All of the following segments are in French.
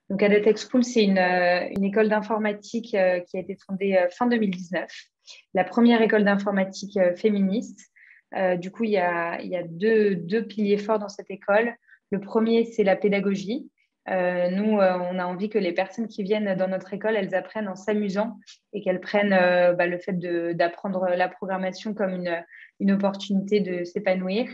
Donc, Adetech School, c'est une école d'informatique qui a été fondée fin 2019, la première école d'informatique féministe. Du coup, il y a deux piliers forts dans cette école. Le premier, c'est la pédagogie. Nous, on a envie que les personnes qui viennent dans notre école, elles apprennent en s'amusant et qu'elles prennent le fait d'apprendre la programmation comme une opportunité de s'épanouir.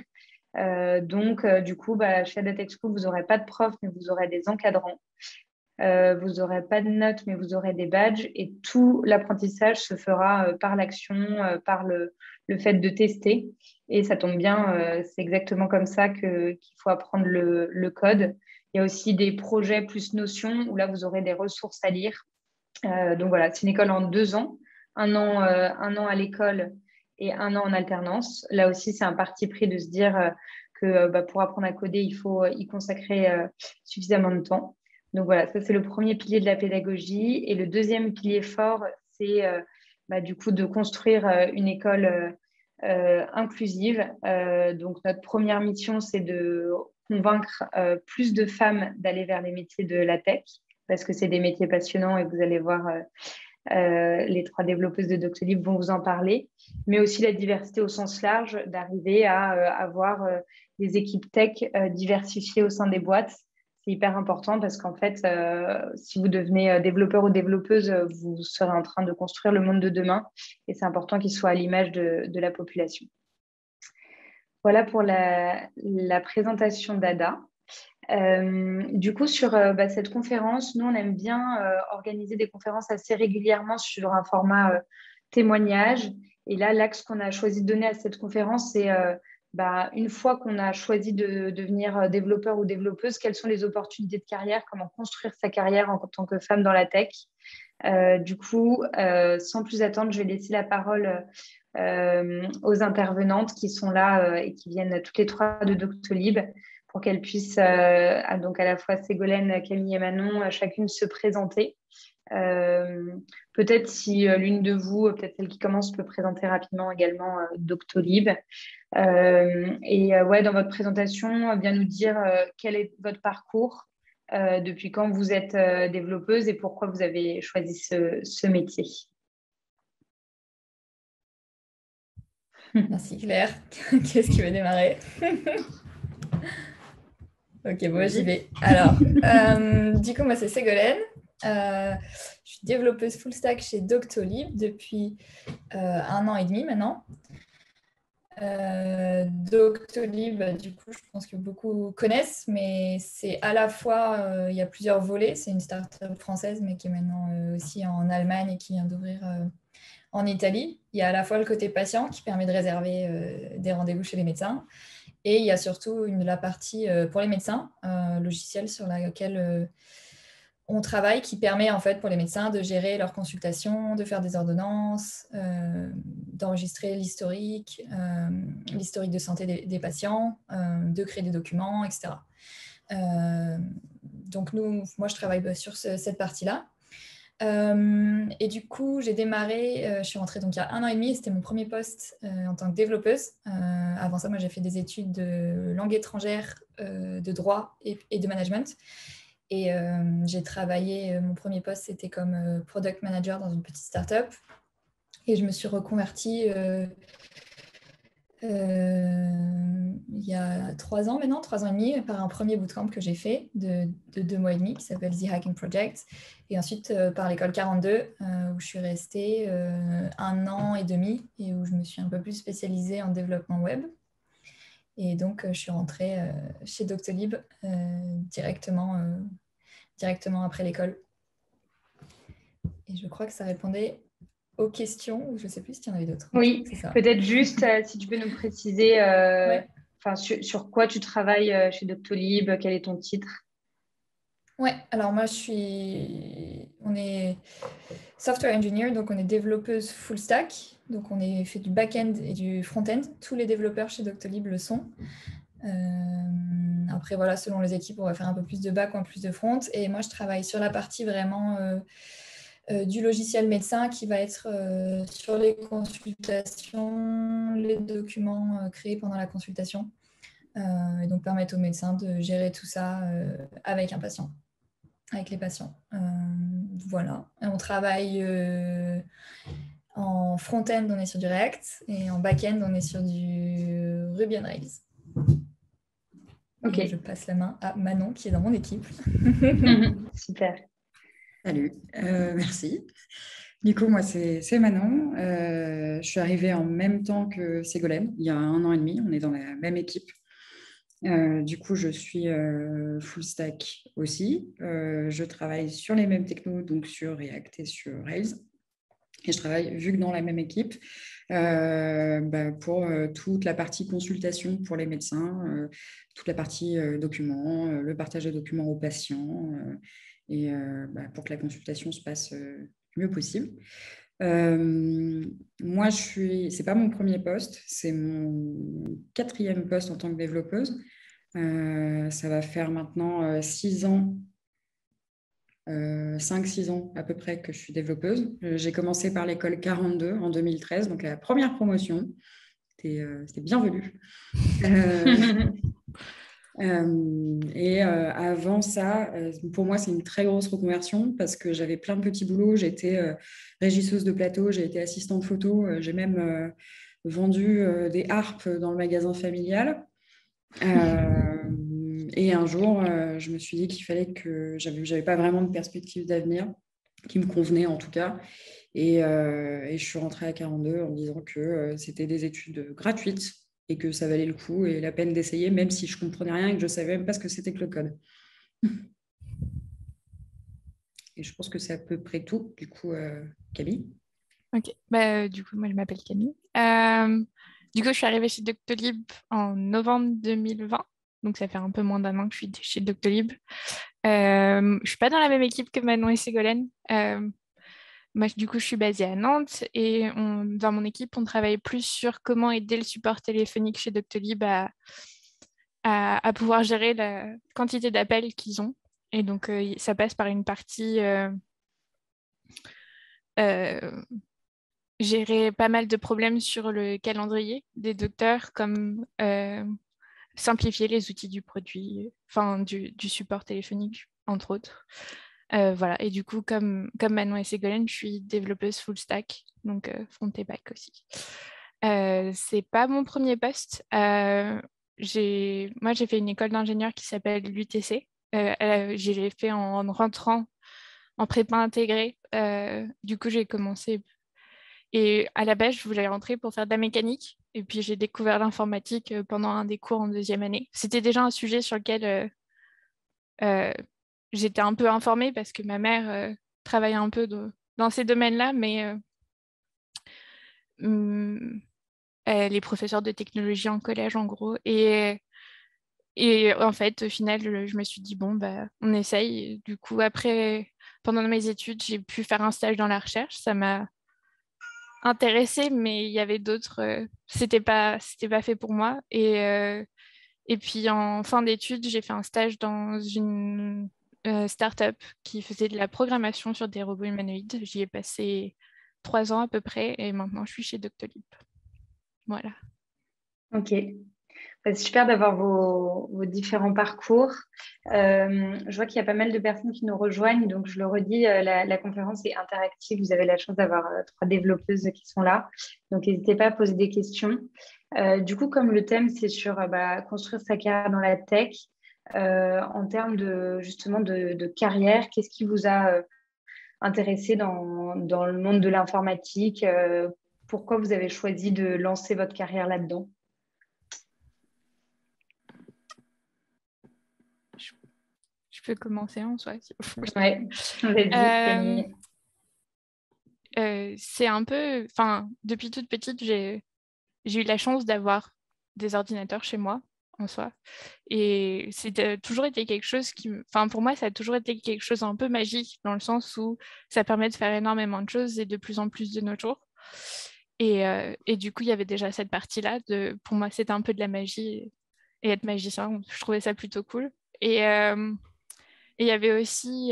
Du coup, chez Adetech School, vous n'aurez pas de profs, mais vous aurez des encadrants. Vous n'aurez pas de notes, mais vous aurez des badges. Et tout l'apprentissage se fera par l'action, par le fait de tester. Et ça tombe bien, c'est exactement comme ça qu'il faut apprendre le code. Il y a aussi des projets plus notions où là, vous aurez des ressources à lire. Donc voilà, c'est une école en 2 ans, un an à l'école et un an en alternance. Là aussi, c'est un parti pris de se dire que pour apprendre à coder, il faut y consacrer suffisamment de temps. Donc voilà, ça c'est le premier pilier de la pédagogie. Et le deuxième pilier fort, c'est du coup de construire une école inclusive. Donc notre première mission, c'est de convaincre plus de femmes d'aller vers les métiers de la tech parce que c'est des métiers passionnants et vous allez voir, les 3 développeuses de Doctolib vont vous en parler, mais aussi la diversité au sens large, d'arriver à avoir des équipes tech diversifiées au sein des boîtes. C'est hyper important parce qu'en fait, si vous devenez développeur ou développeuse, vous serez en train de construire le monde de demain et c'est important qu'il soit à l'image de la population. Voilà pour la présentation d'Ada. Du coup, sur cette conférence, nous, on aime bien organiser des conférences assez régulièrement sur un format témoignage. Et là, l'axe qu'on a choisi de donner à cette conférence, c'est une fois qu'on a choisi de devenir développeur ou développeuse, quelles sont les opportunités de carrière, comment construire sa carrière en tant que femme dans la tech. Du coup, sans plus attendre, je vais laisser la parole aux intervenantes qui sont là et qui viennent toutes les 3 de Doctolib pour qu'elles puissent, donc à la fois Ségolène, Camille et Manon, chacune se présenter. Peut-être si l'une de vous, peut-être celle qui commence, peut présenter rapidement également Doctolib. Dans votre présentation, bien nous dire quel est votre parcours, depuis quand vous êtes développeuse et pourquoi vous avez choisi ce métier. Merci Claire. Qu'est-ce qui veut démarrer? Ok, bon, j'y vais. Alors, du coup, moi, c'est Ségolène. Je suis développeuse full stack chez Doctolib depuis 1 an et demi maintenant. Doctolib, du coup, je pense que beaucoup connaissent, mais c'est à la fois, il y a plusieurs volets. C'est une start-up française, mais qui est maintenant aussi en Allemagne et qui vient d'ouvrir en Italie. Il y a à la fois le côté patient qui permet de réserver des rendez-vous chez les médecins. Et il y a surtout la partie pour les médecins, logiciel sur laquelle on travaille, qui permet en fait pour les médecins de gérer leurs consultations, de faire des ordonnances, d'enregistrer l'historique de santé des patients, de créer des documents, etc. Donc moi je travaille sur cette partie-là. Et du coup, j'ai démarré, je suis rentrée donc il y a 1 an et demi, c'était mon premier poste en tant que développeuse. Avant ça, moi, j'ai fait des études de langue étrangère, de droit et de management. Et j'ai travaillé, mon premier poste, c'était comme product manager dans une petite start-up. Et je me suis reconvertie il y a 3 ans maintenant, 3 ans et demi, par un premier bootcamp que j'ai fait de 2 mois et demi qui s'appelle The Hacking Project. Et ensuite par l'école 42 où je suis restée 1 an et demi et où je me suis un peu plus spécialisée en développement web. Et donc je suis rentrée chez Doctolib directement après l'école. Et je crois que ça répondait aux questions, ou je ne sais plus s'il y en avait d'autres. Oui, peut-être juste si tu peux nous préciser sur quoi tu travailles chez Doctolib, quel est ton titre? Ouais, alors moi on est software engineer, donc on est développeuse full stack, donc on fait du back-end et du front-end. Tous les développeurs chez Doctolib le sont. Après voilà, selon les équipes, on va faire un peu plus de back ou un peu plus de front. Et moi je travaille sur la partie vraiment du logiciel médecin qui va être sur les consultations, les documents créés pendant la consultation, et donc permettre au médecin de gérer tout ça avec un patient. avec les patients. Voilà. Et on travaille en front-end, on est sur du React, et en back-end, on est sur du Ruby on Rails. Ok. Et je passe la main à Manon, qui est dans mon équipe. Super. Salut, merci. Du coup, moi, c'est Manon. Je suis arrivée en même temps que Ségolène, il y a 1 an et demi. On est dans la même équipe. Du coup, je suis full stack aussi. Je travaille sur les mêmes technos, donc sur React et sur Rails. Et je travaille, vu que dans la même équipe, pour toute la partie consultation pour les médecins, toute la partie documents, le partage de documents aux patients, et pour que la consultation se passe le mieux possible. Moi, c'est pas mon premier poste, c'est mon 4e poste en tant que développeuse. Ça va faire maintenant 6 ans, 5-6 ans à peu près que je suis développeuse. J'ai commencé par l'école 42 en 2013, donc la première promotion. C'était bienvenu. Avant ça, pour moi, c'est une très grosse reconversion parce que j'avais plein de petits boulots. J'ai été régisseuse de plateau, j'ai été assistante photo, j'ai même vendu des harpes dans le magasin familial. Et un jour, je me suis dit qu'il fallait que j'avais pas vraiment de perspective d'avenir qui me convenait en tout cas. Et je suis rentrée à 42 en me disant que c'était des études gratuites et que ça valait le coup et la peine d'essayer, même si je comprenais rien et que je savais même pas ce que c'était que le code. Et je pense que c'est à peu près tout. Du coup, Camille. Ok, du coup, moi je m'appelle Camille. Du coup, je suis arrivée chez Doctolib en novembre 2020, donc ça fait un peu moins d'un an que je suis chez Doctolib. Je suis pas dans la même équipe que Manon et Ségolène. Moi, du coup, je suis basée à Nantes et dans mon équipe, on travaille plus sur comment aider le support téléphonique chez Doctolib à pouvoir gérer la quantité d'appels qu'ils ont. Et donc, ça passe par une partie gérer pas mal de problèmes sur le calendrier des docteurs, comme simplifier les outils du produit, enfin du support téléphonique, entre autres. Voilà. Et du coup, comme Manon et Ségolène, je suis développeuse full stack, donc front et back aussi. C'est pas mon premier poste. Moi, j'ai fait une école d'ingénieur qui s'appelle l'UTC. Je l'ai fait en rentrant en prépa intégrée. Du coup, j'ai commencé. Et à la base, je voulais rentrer pour faire de la mécanique. Et puis, j'ai découvert l'informatique pendant un des cours en 2e année. C'était déjà un sujet sur lequel j'étais un peu informée parce que ma mère travaillait un peu dans ces domaines-là, mais elle est professeure de technologie en collège, en gros. Et en fait, au final, je me suis dit, bon, on essaye. Et du coup, après, pendant mes études, j'ai pu faire un stage dans la recherche. Ça m'a intéressée, mais il y avait d'autres. C'était pas fait pour moi. Et puis, en fin d'études, j'ai fait un stage dans une start-up qui faisait de la programmation sur des robots humanoïdes. J'y ai passé 3 ans à peu près et maintenant je suis chez Doctolib. Voilà. Ok. C'est super d'avoir vos différents parcours. Je vois qu'il y a pas mal de personnes qui nous rejoignent, donc je le redis, la conférence est interactive. Vous avez la chance d'avoir 3 développeuses qui sont là, donc n'hésitez pas à poser des questions. Du coup, comme le thème, c'est sur construire sa carrière dans la tech, en termes justement de carrière, qu'est-ce qui vous a intéressé dans le monde de l'informatique? Pourquoi vous avez choisi de lancer votre carrière là-dedans? Je peux commencer en soi. Ouais, vas-y, Camille. C'est un peu, enfin, depuis toute petite, j'ai eu la chance d'avoir des ordinateurs chez moi en soi. Et c'est toujours été quelque chose enfin, pour moi, ça a toujours été quelque chose un peu magique dans le sens où ça permet de faire énormément de choses et de plus en plus de nos jours. Et du coup, il y avait déjà cette partie-là. Pour moi, c'était un peu de la magie et être magicien, je trouvais ça plutôt cool. Et il y avait aussi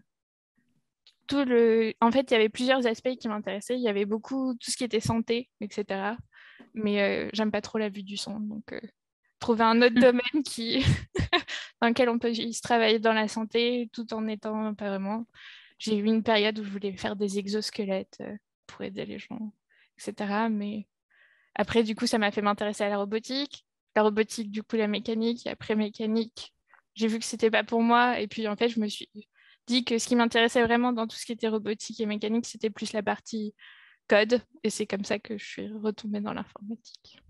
En fait, il y avait plusieurs aspects qui m'intéressaient. Il y avait beaucoup tout ce qui était santé, etc. Mais j'aime pas trop la vue du son. Donc, trouver un autre domaine qui dans lequel on peut se travailler dans la santé tout en étant pas vraiment. J'ai eu une période où je voulais faire des exosquelettes pour aider les gens, etc. Mais après, du coup, ça m'a fait m'intéresser à la robotique. La robotique, du coup, la mécanique. Et après mécanique, j'ai vu que c'était pas pour moi. Et puis, en fait, je me suis dit que ce qui m'intéressait vraiment dans tout ce qui était robotique et mécanique, c'était plus la partie code. Et c'est comme ça que je suis retombée dans l'informatique.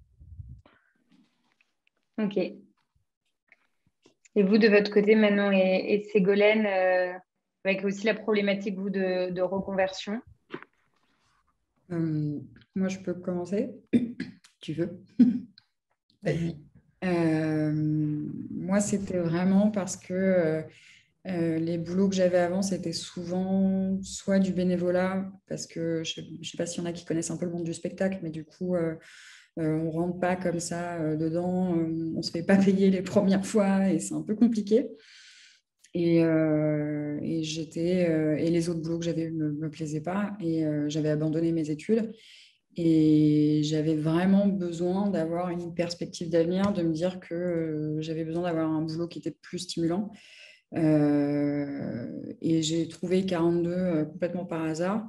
Ok. Et vous, de votre côté, Manon et Ségolène, avec aussi la problématique, vous, de reconversion? Moi, je peux commencer. Tu veux? Vas-y. Moi, c'était vraiment parce que les boulots que j'avais avant, c'était souvent soit du bénévolat, parce que je ne sais pas s'il y en a qui connaissent un peu le monde du spectacle, mais du coup, on ne rentre pas comme ça dedans, on ne se fait pas payer les premières fois et c'est un peu compliqué. Et les autres boulots que j'avais eus ne me plaisaient pas et j'avais abandonné mes études. Et j'avais vraiment besoin d'avoir une perspective d'avenir, de me dire que j'avais besoin d'avoir un boulot qui était plus stimulant. Et j'ai trouvé 42 complètement par hasard.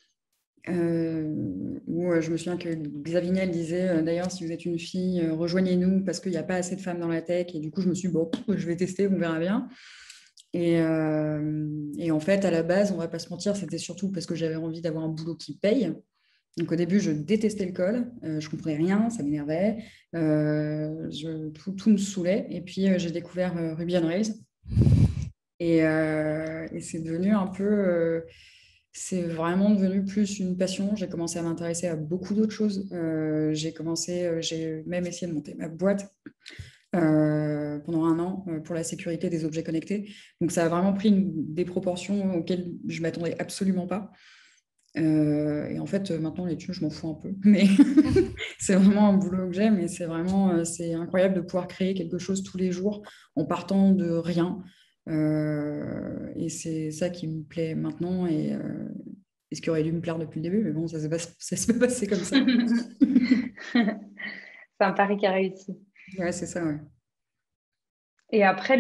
Où je me souviens que Xavier Niel disait d'ailleurs, si vous êtes une fille, rejoignez-nous parce qu'il n'y a pas assez de femmes dans la tech. Et du coup, je me suis dit, bon, je vais tester, on verra bien. Et en fait, à la base, on ne va pas se mentir, c'était surtout parce que j'avais envie d'avoir un boulot qui paye. Donc au début, je détestais l'école, je ne comprenais rien, ça m'énervait, tout me saoulait. Et puis j'ai découvert Ruby on Rails. Et c'est devenu un peu, c'est vraiment devenu plus une passion. J'ai commencé à m'intéresser à beaucoup d'autres choses. J'ai même essayé de monter ma boîte pendant 1 an pour la sécurité des objets connectés. Donc ça a vraiment pris des proportions auxquelles je ne m'attendais absolument pas. Et en fait, maintenant, les thunes, je m'en fous un peu. Mais c'est vraiment un boulot que j'aime et c'est incroyable de pouvoir créer quelque chose tous les jours en partant de rien. Et c'est ça qui me plaît maintenant et ce qui aurait dû me plaire depuis le début. Mais bon, ça s'est passé comme ça. C'est un pari qui a réussi. Ouais, c'est ça, ouais. Et après,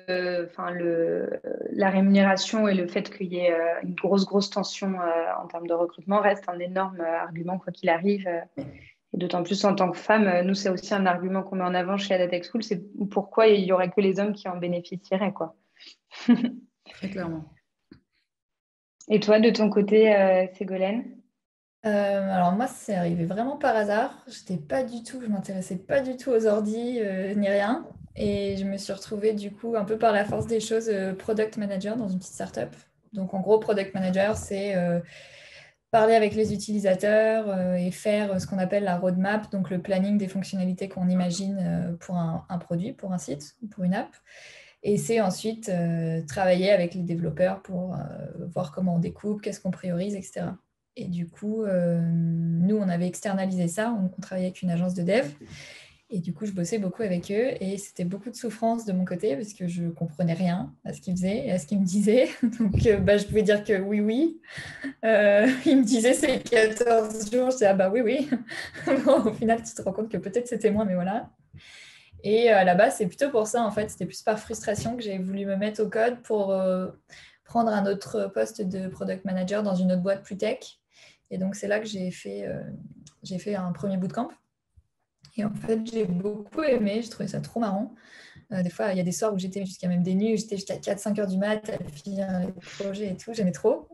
la rémunération et le fait qu'il y ait une grosse tension en termes de recrutement reste un énorme argument, quoi qu'il arrive. Et d'autant plus en tant que femme, nous, c'est aussi un argument qu'on met en avant chez Adatech School, c'est pourquoi il n'y aurait que les hommes qui en bénéficieraient, quoi. Très clairement. Et toi, de ton côté, Ségolène? Alors moi, c'est arrivé vraiment par hasard. Je m'intéressais pas du tout aux ordis ni rien. Et je me suis retrouvée du coup un peu par la force des choses product manager dans une petite startup. Donc en gros, product manager, c'est parler avec les utilisateurs et faire ce qu'on appelle la roadmap, donc le planning des fonctionnalités qu'on imagine pour un produit, pour un site ou pour une app. Et c'est ensuite travailler avec les développeurs pour voir comment on découpe, qu'est-ce qu'on priorise, etc. Et du coup, nous, on avait externalisé ça, on travaillait avec une agence de dev. Et du coup, je bossais beaucoup avec eux et c'était beaucoup de souffrance de mon côté parce que je ne comprenais rien à ce qu'ils faisaient et à ce qu'ils me disaient. Donc, je pouvais dire que oui. Ils me disaient c'est 14 jours. Je disais ah bah oui. Bon, au final, tu te rends compte que peut-être c'était moi, mais voilà. Et à la base, c'est plutôt pour ça, en fait. C'était plus par frustration que j'ai voulu me mettre au code pour prendre un autre poste de product manager dans une autre boîte plus tech. Et donc, c'est là que j'ai fait un premier bootcamp. Et en fait, j'ai beaucoup aimé. J'ai trouvé ça trop marrant. Des fois, il y a des soirs où j'étais jusqu'à même des nuits où j'étais jusqu'à 4-5 heures du mat à finir les projets et tout. J'aimais trop.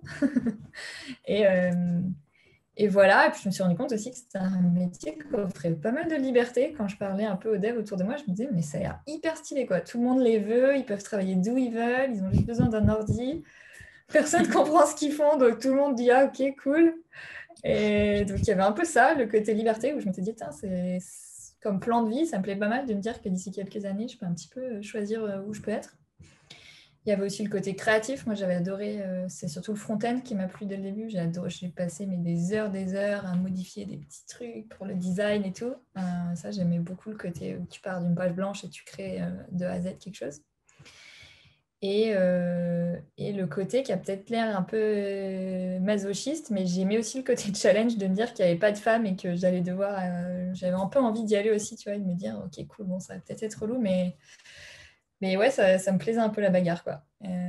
Et voilà, et puis je me suis rendu compte aussi que c'était un métier qui offrait pas mal de liberté. Quand je parlais un peu aux devs autour de moi, je me disais, mais ça a l'air hyper stylé, quoi. Tout le monde les veut, ils peuvent travailler d'où ils veulent, ils ont juste besoin d'un ordi. Personne ne comprend ce qu'ils font, donc tout le monde dit, ah ok, cool. Et donc il y avait un peu ça, le côté liberté, où je me suis dit, c'est comme plan de vie, ça me plaît pas mal de me dire que d'ici quelques années, je peux un petit peu choisir où je peux être. Il y avait aussi le côté créatif. Moi, j'avais adoré, c'est surtout le front-end qui m'a plu dès le début. J'ai passé des heures à modifier des petits trucs pour le design et tout. Ça, j'aimais beaucoup le côté où tu pars d'une page blanche et tu crées de A à Z quelque chose. Et le côté qui a peut-être l'air un peu masochiste, mais j'aimais aussi le côté challenge de me dire qu'il n'y avait pas de femmes et que j'allais devoir... j'avais un peu envie d'y aller aussi, tu vois, et de me dire, ok, cool, bon, ça va peut-être être relou, mais Mais ouais, ça me plaisait un peu la bagarre, quoi.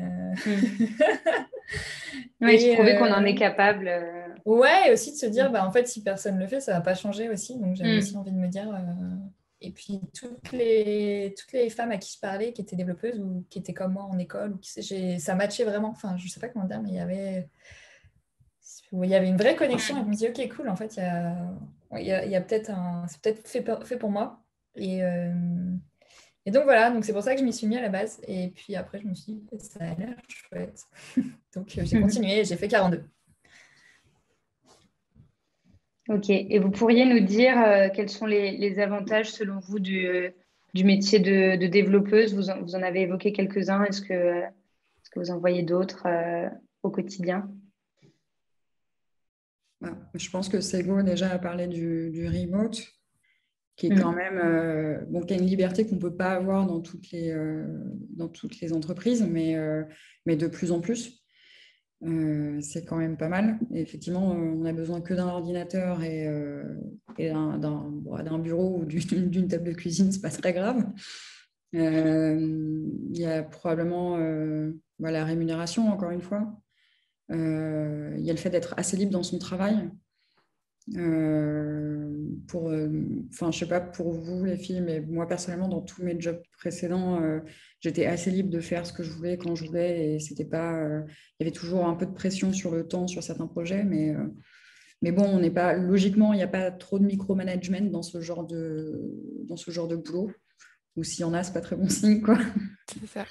Oui, se prouver qu'on en est capable. Ouais, et aussi de se dire, bah, en fait, si personne ne le fait, ça ne va pas changer aussi. Donc, j'avais aussi envie de me dire. Et puis, toutes les femmes à qui je parlais, qui étaient développeuses ou qui étaient comme moi en école, ça matchait vraiment. Enfin, je ne sais pas comment dire, mais il y avait une vraie connexion. Et je me dis, ok, cool, en fait, il y a peut-être c'est peut-être fait pour moi. Et donc, voilà, donc c'est pour ça que je m'y suis mis à la base. Et puis après, je me suis dit, ça a l'air chouette. Donc, j'ai continué et j'ai fait 42. Ok. Et vous pourriez nous dire quels sont les avantages selon vous du métier de développeuse? Vous en avez évoqué quelques-uns. Est-ce que vous en voyez d'autres au quotidien? Je pense que Sego déjà a parlé du remote, qui est quand même qui a une liberté qu'on ne peut pas avoir dans toutes les entreprises, mais de plus en plus. C'est quand même pas mal. Et effectivement, on n'a besoin que d'un ordinateur et d'un bureau ou d'une table de cuisine, c'est pas très grave. Il y a probablement la rémunération, encore une fois. Il y a le fait d'être assez libre dans son travail. Je sais pas pour vous les filles, mais moi personnellement dans tous mes jobs précédents, j'étais assez libre de faire ce que je voulais quand je voulais, et c'était pas, il y avait toujours un peu de pression sur le temps sur certains projets, mais bon, on n'est pas logiquement, il n'y a pas trop de micromanagement dans ce genre de boulot, ou s'il y en a, c'est pas très bon signe, quoi. C'est ça.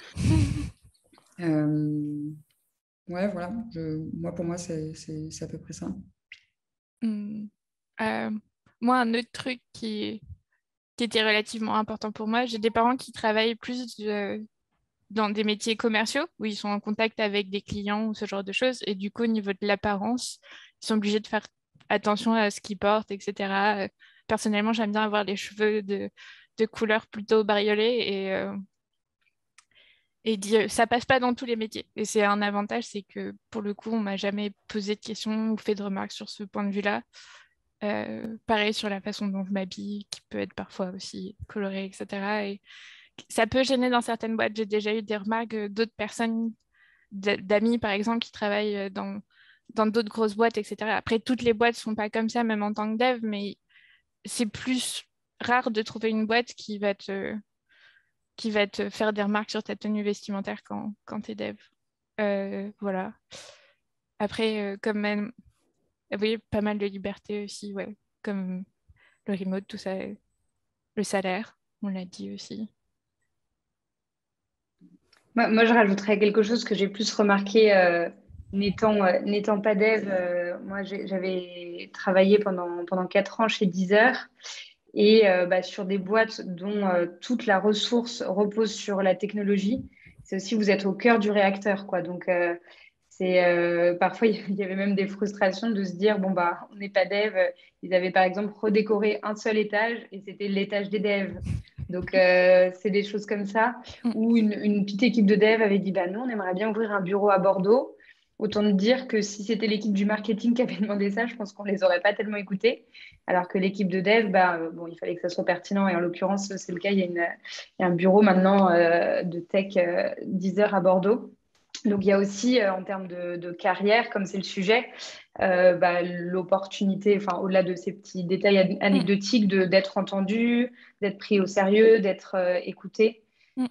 Ouais, voilà. Pour moi, c'est à peu près ça. Moi, un autre truc qui était relativement important pour moi, j'ai des parents qui travaillent plus dans des métiers commerciaux où ils sont en contact avec des clients ou ce genre de choses. Et du coup, au niveau de l'apparence, ils sont obligés de faire attention à ce qu'ils portent, etc. Personnellement, j'aime bien avoir les cheveux de couleur plutôt bariolée et ça passe pas dans tous les métiers. Et c'est un avantage, c'est que pour le coup, on m'a jamais posé de questions ou fait de remarques sur ce point de vue-là. Pareil sur la façon dont je m'habille, qui peut être parfois aussi colorée, etc. Et ça peut gêner dans certaines boîtes. J'ai déjà eu des remarques d'autres personnes, d'amis par exemple, qui travaillent dans d'autres grosses boîtes, etc. Après, toutes les boîtes ne sont pas comme ça, même en tant que dev, mais c'est plus rare de trouver une boîte qui va te faire des remarques sur ta tenue vestimentaire quand tu es dev. Voilà. Après, oui, pas mal de liberté aussi, ouais. Comme le remote, tout ça, le salaire, on l'a dit aussi. Moi, je rajouterais quelque chose que j'ai plus remarqué n'étant pas dev. Moi, j'avais travaillé pendant 4 ans chez Deezer et sur des boîtes dont toute la ressource repose sur la technologie. C'est aussi, vous êtes au cœur du réacteur, quoi. Donc, parfois, il y avait même des frustrations de se dire, bon, bah, on n'est pas dev. Ils avaient, par exemple, redécoré un seul étage et c'était l'étage des devs. Donc, c'est des choses comme ça où une petite équipe de dev avait dit, bah, nous, on aimerait bien ouvrir un bureau à Bordeaux. Autant te dire que si c'était l'équipe du marketing qui avait demandé ça, je pense qu'on ne les aurait pas tellement écoutés. Alors que l'équipe de dev, il fallait que ça soit pertinent. Et en l'occurrence, c'est le cas. Il y a un bureau maintenant de tech Deezer à Bordeaux. Donc, il y a aussi, en termes de carrière, comme c'est le sujet, l'opportunité, au-delà de ces petits détails anecdotiques, d'être entendu, d'être pris au sérieux, d'être écouté,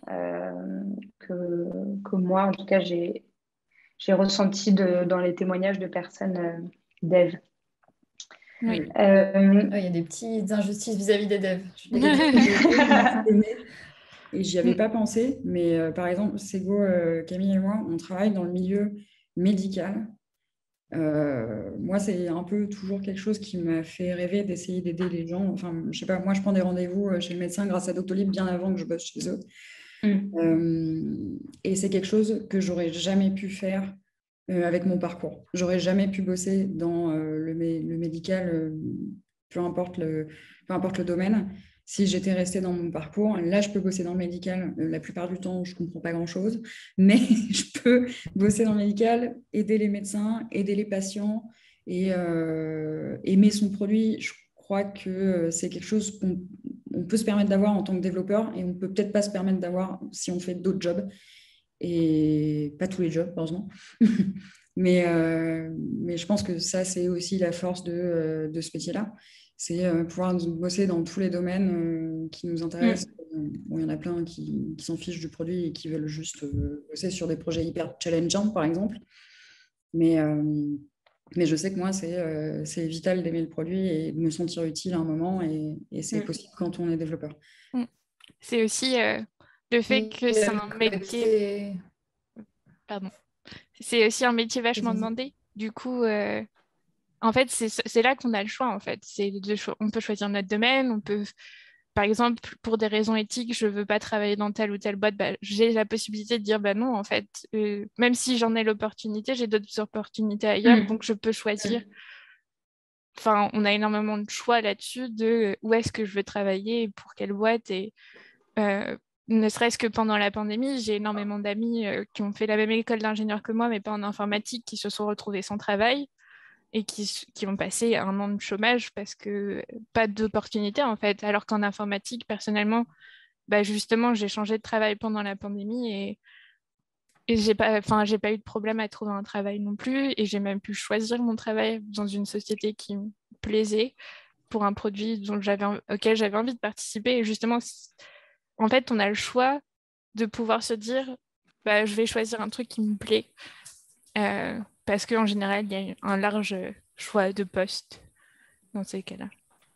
que moi, en tout cas, j'ai ressenti dans les témoignages de personnes dev. Oui. Il y a des petites injustices vis-à-vis des devs. Je suis et j'y avais pas pensé, mais par exemple, Sego, Camille et moi, on travaille dans le milieu médical. Moi, c'est un peu toujours quelque chose qui m'a fait rêver d'essayer d'aider les gens. Enfin, je sais pas, moi, je prends des rendez-vous chez le médecin grâce à Doctolib bien avant que je bosse chez eux. Et c'est quelque chose que j'aurais jamais pu faire avec mon parcours. J'aurais jamais pu bosser dans le médical, peu importe le domaine. Si j'étais restée dans mon parcours, là, je peux bosser dans le médical. La plupart du temps, je ne comprends pas grand-chose, mais je peux bosser dans le médical, aider les médecins, aider les patients et aimer son produit. Je crois que c'est quelque chose qu'on on peut se permettre d'avoir en tant que développeur et on ne peut peut-être pas se permettre d'avoir si on fait d'autres jobs. Et pas tous les jobs, heureusement. mais je pense que ça, c'est aussi la force de ce métier-là. C'est pouvoir bosser dans tous les domaines qui nous intéressent. Bon, il y en a plein qui s'en fichent du produit et qui veulent juste bosser sur des projets hyper challengeants, par exemple. Mais je sais que moi, c'est vital d'aimer le produit et de me sentir utile à un moment. Et c'est possible quand on est développeur. C'est aussi le fait que c'est un métier... Pardon. C'est aussi un métier vachement demandé. Du coup, en fait, c'est là qu'on a le choix, en fait. On peut choisir notre domaine, on peut... Par exemple, pour des raisons éthiques, je ne veux pas travailler dans telle ou telle boîte, bah, j'ai la possibilité de dire, bah non, en fait, même si j'en ai l'opportunité, j'ai d'autres opportunités ailleurs, donc je peux choisir. Enfin, on a énormément de choix là-dessus de où est-ce que je veux travailler, et pour quelle boîte. Et ne serait-ce que pendant la pandémie, j'ai énormément d'amis qui ont fait la même école d'ingénieur que moi, mais pas en informatique, qui se sont retrouvés sans travail et qui ont passé un an de chômage parce que pas d'opportunité en fait. Alors qu'en informatique, personnellement, bah justement, j'ai changé de travail pendant la pandémie et j'ai pas eu de problème à trouver un travail non plus. Et j'ai même pu choisir mon travail dans une société qui me plaisait pour un produit auquel j'avais envie de participer. Et justement, en fait, on a le choix de pouvoir se dire, bah, je vais choisir un truc qui me plaît. Parce qu'en général, il y a un large choix de postes dans ces cas-là.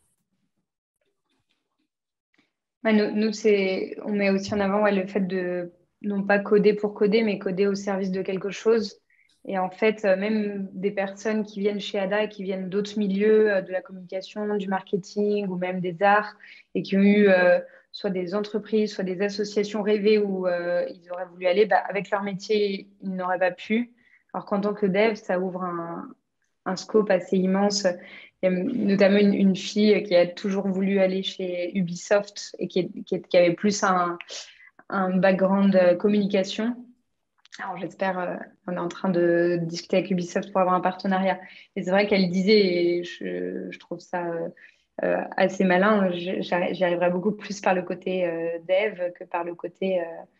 Nous, on met aussi en avant le fait de non pas coder pour coder, mais coder au service de quelque chose. Et en fait, même des personnes qui viennent chez Ada et qui viennent d'autres milieux, de la communication, du marketing ou même des arts, et qui ont eu soit des entreprises, soit des associations rêvées où ils auraient voulu aller, bah, avec leur métier, ils n'auraient pas pu. Alors qu'en tant que dev, ça ouvre un scope assez immense. Il y a notamment une fille qui a toujours voulu aller chez Ubisoft et qui avait plus un background communication. Alors j'espère, on est en train de discuter avec Ubisoft pour avoir un partenariat. Et c'est vrai qu'elle disait, et je trouve ça assez malin, j'y arriverai beaucoup plus par le côté dev que par le côté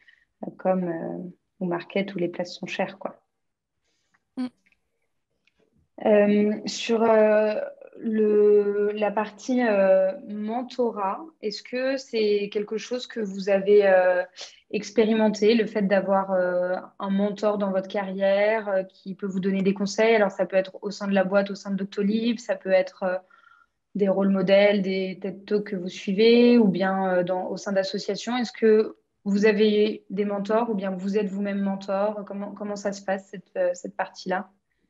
ou market où les places sont chères, quoi. Sur la partie mentorat, est-ce que c'est quelque chose que vous avez expérimenté, le fait d'avoir un mentor dans votre carrière qui peut vous donner des conseils? Alors, ça peut être au sein de la boîte, au sein de Doctolib, ça peut être des rôles modèles, des TED Talks que vous suivez, ou bien au sein d'associations. Est-ce que vous avez des mentors ou bien vous êtes vous-même mentor? Comment ça se passe, cette partie-là?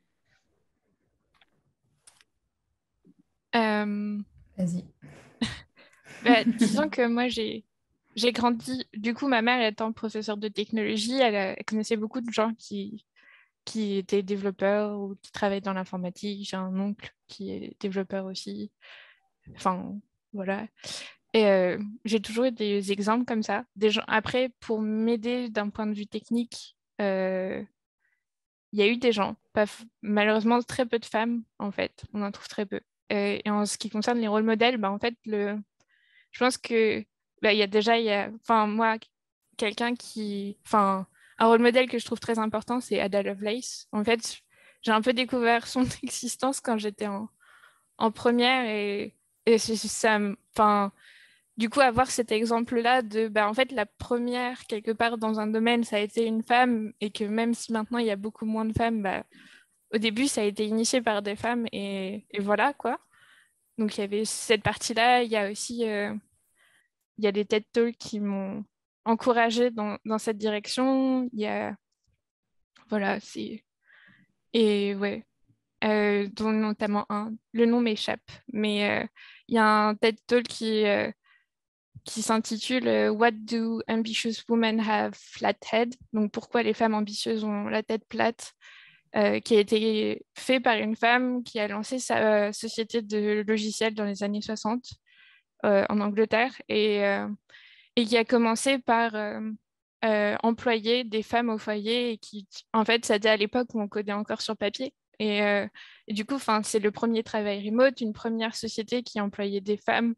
Vas-y. Bah, disons que moi, j'ai grandi. Du coup, ma mère étant professeure de technologie, elle connaissait beaucoup de gens qui étaient développeurs ou qui travaillaient dans l'informatique. J'ai un oncle qui est développeur aussi. Enfin, voilà. Et j'ai toujours eu des exemples comme ça. Des gens... Après, pour m'aider d'un point de vue technique, il y a eu des gens, malheureusement très peu de femmes, en fait. On en trouve très peu. Et en ce qui concerne les rôles modèles, bah, en fait, je pense que bah, enfin, moi, quelqu'un enfin, un rôle modèle que je trouve très important, c'est Ada Lovelace. En fait, j'ai un peu découvert son existence quand j'étais en première et enfin, du coup, avoir cet exemple-là de, bah, en fait, la première, quelque part, dans un domaine, ça a été une femme et que même si maintenant, il y a beaucoup moins de femmes, bah, au début, ça a été initié par des femmes et voilà, quoi. Donc, il y avait cette partie-là. Il y a aussi il y a des TED Talks qui m'ont encouragée dans cette direction. Il y a... Voilà, c'est... Et ouais, dont notamment le nom m'échappe, mais il y a un TED Talk qui s'intitule What do ambitious women have flat head? Donc pourquoi les femmes ambitieuses ont la tête plate, qui a été fait par une femme qui a lancé sa société de logiciels dans les années 60 en Angleterre et qui a commencé par employer des femmes au foyer et qui, en fait, c'était à l'époque où on codait encore sur papier. Et du coup, c'est le premier travail remote, une première société qui employait des femmes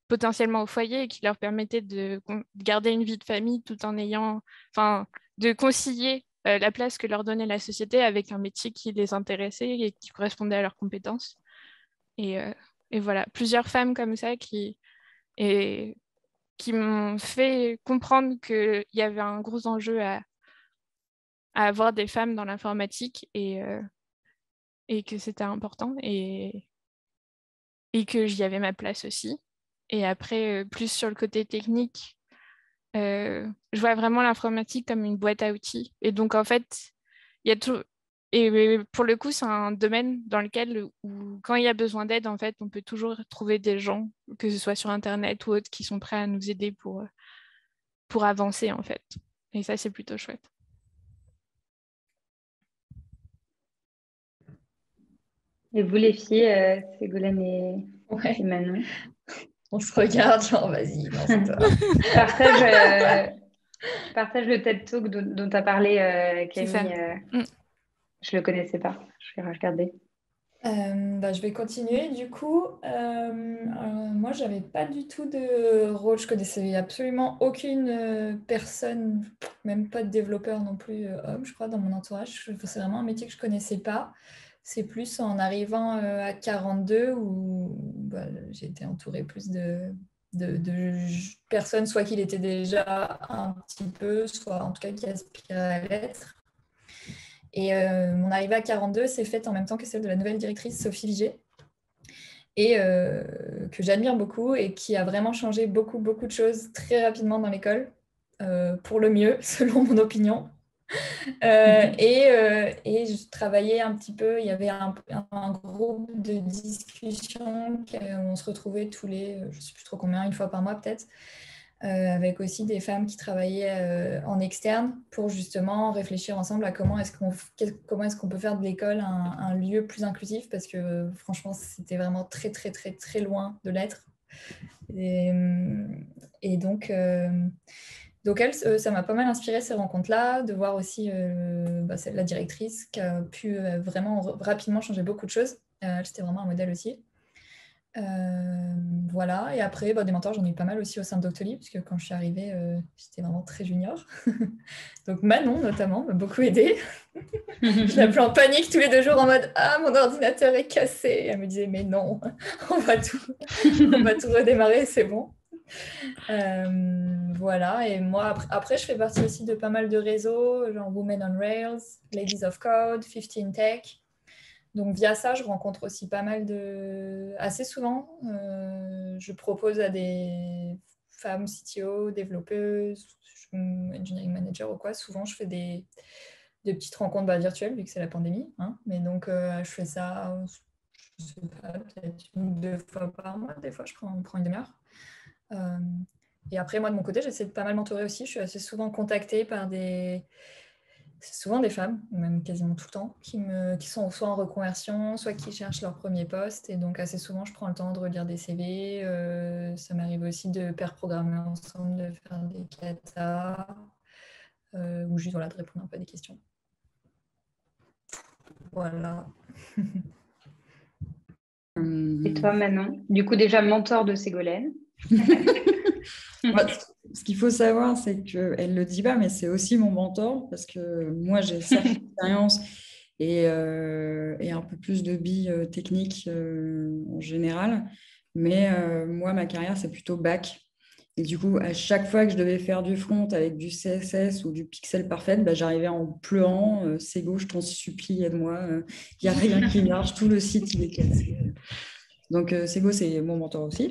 potentiellement au foyer et qui leur permettait de garder une vie de famille tout en ayant, enfin, de concilier la place que leur donnait la société avec un métier qui les intéressait et qui correspondait à leurs compétences. Et, euh, et voilà, plusieurs femmes comme ça qui m'ont fait comprendre qu'il y avait un gros enjeu à avoir des femmes dans l'informatique et que c'était important et que j'y avais ma place aussi. Et après, plus sur le côté technique, je vois vraiment l'informatique comme une boîte à outils. Et donc, en fait, il y a tout. Et pour le coup, c'est un domaine dans lequel, où, quand il y a besoin d'aide, en fait, on peut toujours trouver des gens, que ce soit sur Internet ou autres, qui sont prêts à nous aider pour avancer, en fait. Et ça, c'est plutôt chouette. Et vous, les filles, Ségolène et Ouais. Manon, On se regarde, genre, vas-y, non, c'est toi. partage le TED Talk dont tu as parlé, C'est ça. Camille. Je ne le connaissais pas. Je vais regarder. Je vais continuer du coup. Moi, j'avais pas du tout de rôle. Je connaissais absolument aucune personne, même pas de développeur non plus homme, je crois, dans mon entourage. C'est vraiment un métier que je connaissais pas. C'est plus en arrivant à 42 où j'ai été entourée plus de personnes, soit qu'il était déjà un petit peu, soit en tout cas qui aspiraient à l'être. Et mon arrivée à 42 s'est faite en même temps que celle de la nouvelle directrice Sophie Liger, et que j'admire beaucoup et qui a vraiment changé beaucoup de choses très rapidement dans l'école, pour le mieux, selon mon opinion. Et je travaillais un petit peu, il y avait un groupe de discussion où on se retrouvait tous les, je ne sais plus trop combien, une fois par mois peut-être, avec aussi des femmes qui travaillaient en externe pour justement réfléchir ensemble à comment est-ce qu'on peut faire de l'école un lieu plus inclusif, parce que franchement, c'était vraiment très, très, très, très loin de l'être. Et donc elle, ça m'a pas mal inspiré ces rencontres-là, de voir aussi la directrice qui a pu vraiment rapidement changer beaucoup de choses. Elle, c'était vraiment un modèle aussi. Voilà, et après, des mentors, j'en ai eu pas mal aussi au sein de Doctolib, parce que quand je suis arrivée, j'étais vraiment très junior. Donc Manon, notamment, m'a beaucoup aidée. Je l'appelais en panique tous les 2 jours en mode « Ah, mon ordinateur est cassé !» Et elle me disait « Mais non, on va tout redémarrer, c'est bon. » Voilà, et moi, après, je fais partie aussi de pas mal de réseaux, genre Women on Rails, Ladies of Code, 15 Tech. Donc, via ça, je rencontre aussi pas mal assez souvent, je propose à des femmes CTO, développeuses, engineering manager ou quoi. Souvent, je fais des petites rencontres virtuelles, vu que c'est la pandémie. Hein. Mais donc, je fais ça, je sais pas, peut-être 1 ou 2 fois par mois. Des fois, on prend une demi-heure. Et après, moi, de mon côté, j'essaie de pas mal mentorer aussi. Je suis assez souvent contactée par c'est souvent des femmes, même quasiment tout le temps, qui sont soit en reconversion, soit qui cherchent leur premier poste. Et donc, assez souvent, je prends le temps de relire des CV. Ça m'arrive aussi de pair programmer ensemble, de faire des katas, ou juste de répondre un peu à des questions. Voilà. Et toi, Manon? Du coup, déjà mentor de Ségolène. Ce qu'il faut savoir, c'est qu'elle ne le dit pas, mais c'est aussi mon mentor, parce que moi, j'ai certes l'expérience et un peu plus de billes techniques en général, mais moi, ma carrière, c'est plutôt back. Et du coup, à chaque fois que je devais faire du front avec du CSS ou du pixel parfait, j'arrivais en pleurant. Ségo, je t'en supplie, aide-moi. Il n'y a rien qui marche, tout le site, il est cassé. Donc, Ségo, c'est mon mentor aussi.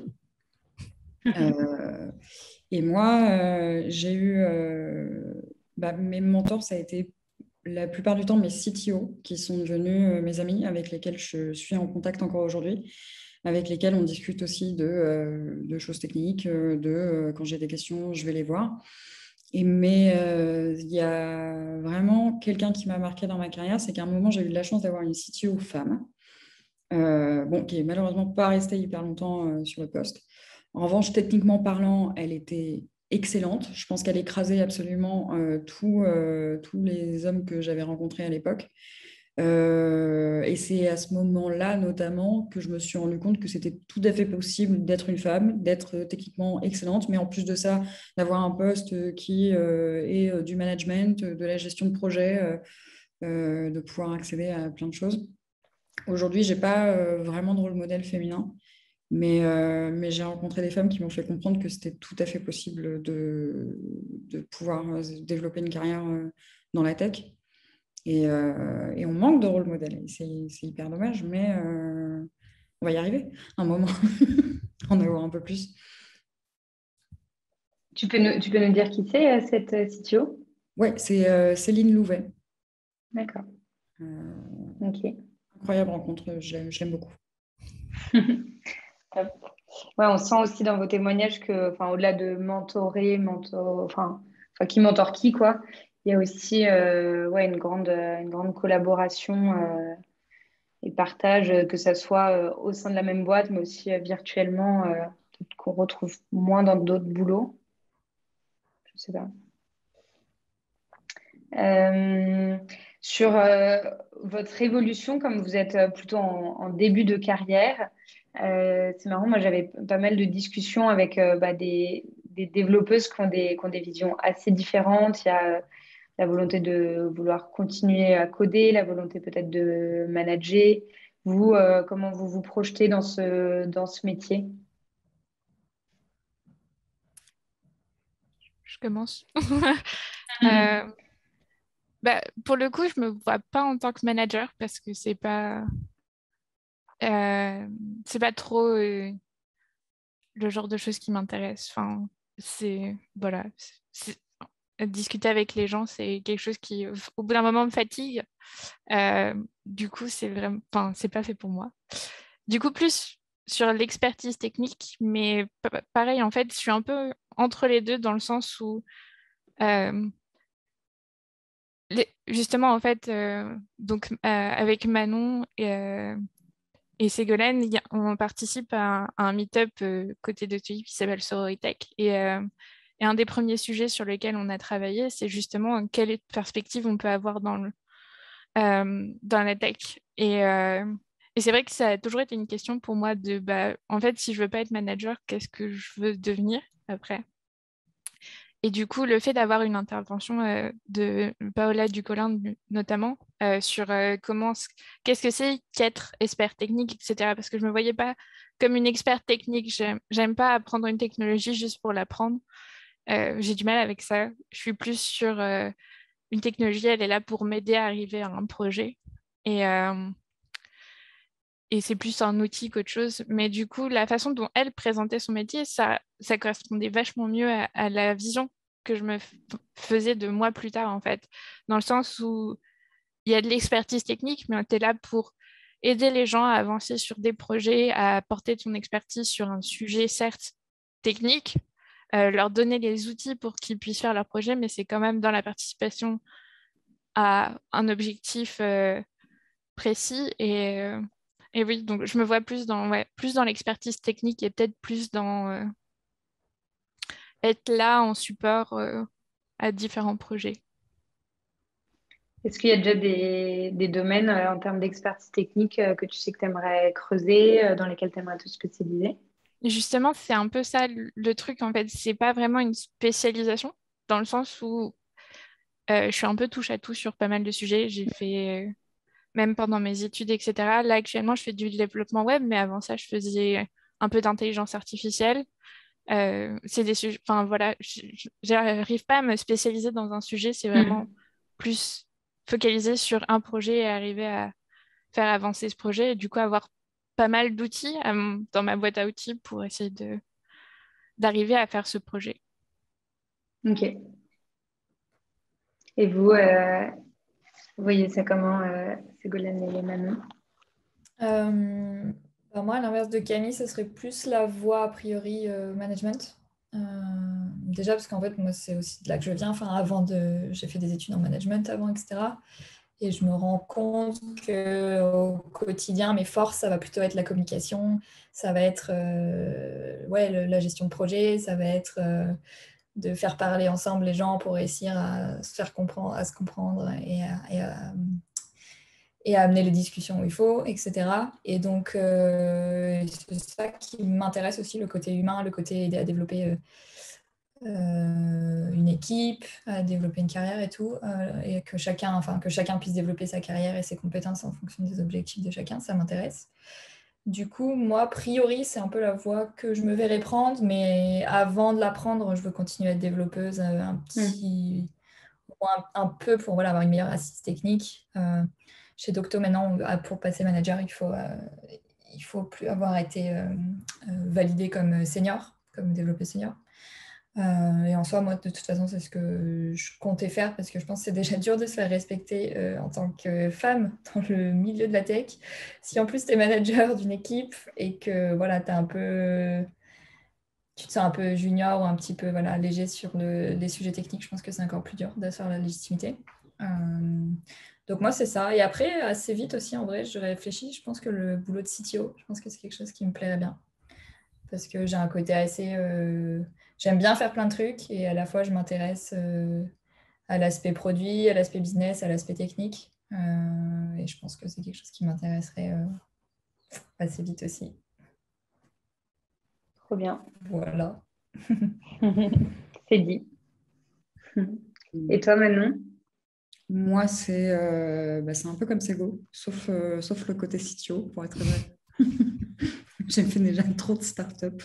Et moi, j'ai eu mes mentors, ça a été la plupart du temps mes CTO qui sont devenus mes amis, avec lesquels je suis en contact encore aujourd'hui, avec lesquels on discute aussi de choses techniques, quand j'ai des questions, je vais les voir. Mais il y a vraiment quelqu'un qui m'a marqué dans ma carrière, c'est qu'à un moment, j'ai eu de la chance d'avoir une CTO femme, qui est malheureusement pas restée hyper longtemps sur le poste. En revanche, techniquement parlant, elle était excellente. Je pense qu'elle écrasait absolument tous les hommes que j'avais rencontrés à l'époque. Et c'est à ce moment-là, notamment, que je me suis rendu compte que c'était tout à fait possible d'être une femme, d'être techniquement excellente, mais en plus de ça, d'avoir un poste qui est du management, de la gestion de projet, de pouvoir accéder à plein de choses. Aujourd'hui, je n'ai pas vraiment de rôle modèle féminin, mais j'ai rencontré des femmes qui m'ont fait comprendre que c'était tout à fait possible de pouvoir développer une carrière dans la tech. Et on manque de rôle modèle. C'est hyper dommage, mais on va y arriver un moment, en avoir un peu plus. Tu peux nous dire qui c'est, cette CTO? Oui, c'est Céline Louvet. D'accord. Ok. Incroyable rencontre, je l'aime beaucoup. Top. Ouais, on sent aussi dans vos témoignages que, au-delà de mentorer, qui mentor qui, quoi, il y a aussi une grande collaboration et partage, que ça soit au sein de la même boîte, mais aussi virtuellement, qu'on retrouve moins dans d'autres boulots. Je sais pas. Sur votre évolution, comme vous êtes plutôt en début de carrière, c'est marrant, moi j'avais pas mal de discussions avec des développeuses qui ont des visions assez différentes. Il y a la volonté de vouloir continuer à coder, la volonté peut-être de manager. Vous, comment vous vous projetez dans ce métier? Je commence. Pour le coup, je me vois pas en tant que manager parce que c'est pas trop le genre de choses qui m'intéresse. Enfin, voilà, discuter avec les gens, c'est quelque chose qui, au bout d'un moment, me fatigue. Du coup, c'est pas fait pour moi. Du coup, plus sur l'expertise technique, mais pareil, en fait, je suis un peu entre les deux dans le sens où justement, en fait, avec Manon et Ségolène, on participe à un meet-up côté de TUI qui s'appelle Sororitech. Et un des premiers sujets sur lesquels on a travaillé, c'est justement quelle perspective on peut avoir dans la tech. Et c'est vrai que ça a toujours été une question pour moi en fait, si je veux pas être manager, qu'est-ce que je veux devenir après? Et du coup, le fait d'avoir une intervention de Paola Ducolin, notamment, sur qu'est-ce que c'est qu'être expert technique, etc. Parce que je ne me voyais pas comme une experte technique. J'aime pas apprendre une technologie juste pour l'apprendre. J'ai du mal avec ça. Je suis plus sur une technologie, elle est là pour m'aider à arriver à un projet. Et c'est plus un outil qu'autre chose. Mais du coup, la façon dont elle présentait son métier, ça correspondait vachement mieux à la vision que je me faisais de moi plus tard, en fait. Dans le sens où il y a de l'expertise technique, mais tu es là pour aider les gens à avancer sur des projets, à apporter ton expertise sur un sujet, certes, technique, leur donner les outils pour qu'ils puissent faire leur projet, mais c'est quand même dans la participation à un objectif précis. Et oui, donc je me vois plus dans l'expertise technique et peut-être plus dans être là en support à différents projets. Est-ce qu'il y a déjà des domaines en termes d'expertise technique que tu sais que tu aimerais creuser, dans lesquels tu aimerais te spécialiser? Et justement, c'est un peu ça le truc, en fait. C'est pas vraiment une spécialisation, dans le sens où je suis un peu touche à tout sur pas mal de sujets. J'ai fait, même pendant mes études, etc. Là, actuellement, je fais du développement web, mais avant ça, je faisais un peu d'intelligence artificielle. C'est des sujets, enfin voilà, j'arrive pas à me spécialiser dans un sujet, c'est vraiment plus focalisé sur un projet et arriver à faire avancer ce projet et du coup avoir pas mal d'outils dans ma boîte à outils pour essayer d'arriver à faire ce projet. Ok. Et vous voyez ça comment, Ségolène et Manon? Moi, à l'inverse de Camille, ce serait plus la voie a priori management. Déjà parce qu'en fait, moi, c'est aussi de là que je viens. Enfin, j'ai fait des études en management avant, etc. Et je me rends compte qu'au quotidien, mes forces, ça va plutôt être la communication, ça va être la gestion de projet, ça va être de faire parler ensemble les gens pour réussir à se faire comprendre, à se comprendre et à amener les discussions où il faut, etc. Et donc, c'est ça qui m'intéresse aussi, le côté humain, le côté aider à développer une équipe, à développer une carrière et tout, et que chacun puisse développer sa carrière et ses compétences en fonction des objectifs de chacun, ça m'intéresse. Du coup, moi, a priori, c'est un peu la voie que je me verrais prendre, mais avant de la prendre, je veux continuer à être développeuse un peu pour avoir une meilleure assise technique. Chez Docto, maintenant, pour passer manager, il faut plus avoir été validé comme senior, comme développeuse senior. Et en soi, moi, de toute façon, c'est ce que je comptais faire parce que je pense que c'est déjà dur de se faire respecter en tant que femme dans le milieu de la tech. Si en plus, tu es manager d'une équipe et que voilà, tu te sens un peu junior ou un petit peu léger sur les sujets techniques, je pense que c'est encore plus dur d'asseoir la légitimité. Donc moi, c'est ça. Et après, assez vite aussi, en vrai, je réfléchis. Je pense que le boulot de CTO, je pense que c'est quelque chose qui me plairait bien. Parce que j'ai un côté assez... j'aime bien faire plein de trucs et à la fois, je m'intéresse à l'aspect produit, à l'aspect business, à l'aspect technique. Et je pense que c'est quelque chose qui m'intéresserait assez vite aussi. Trop bien. Voilà. C'est dit. Et toi, Manon? Moi, c'est un peu comme Sego, sauf le côté CTO, pour être vrai. J'ai fait déjà trop de startups.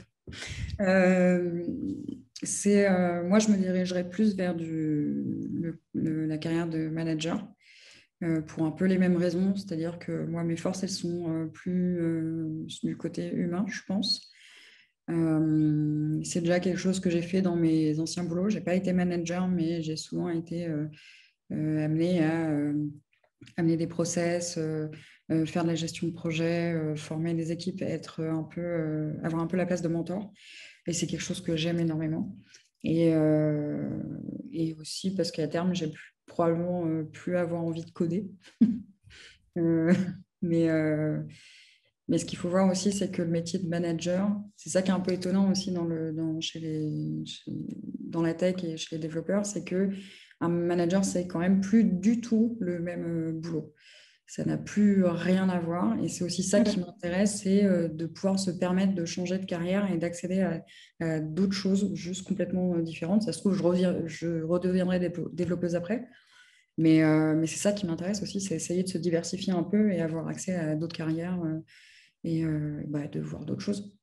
Moi, je me dirigerais plus vers la carrière de manager pour un peu les mêmes raisons. C'est-à-dire que moi, mes forces, elles sont plus du côté humain, je pense. C'est déjà quelque chose que j'ai fait dans mes anciens boulots. Je n'ai pas été manager, mais j'ai souvent été amenée à amener des process, faire de la gestion de projet, former des équipes, avoir un peu la place de mentor. Et c'est quelque chose que j'aime énormément. Et aussi parce qu'à terme, j'ai probablement plus avoir envie de coder. Mais ce qu'il faut voir aussi, c'est que le métier de manager, c'est ça qui est un peu étonnant aussi dans la tech et chez les développeurs, c'est qu'un manager, c'est quand même plus du tout le même boulot. Ça n'a plus rien à voir. Et c'est aussi ça qui m'intéresse, c'est de pouvoir se permettre de changer de carrière et d'accéder à d'autres choses juste complètement différentes. Ça se trouve, je redeviendrai développeuse après. Mais c'est ça qui m'intéresse aussi, c'est essayer de se diversifier un peu et avoir accès à d'autres carrières et de voir d'autres choses.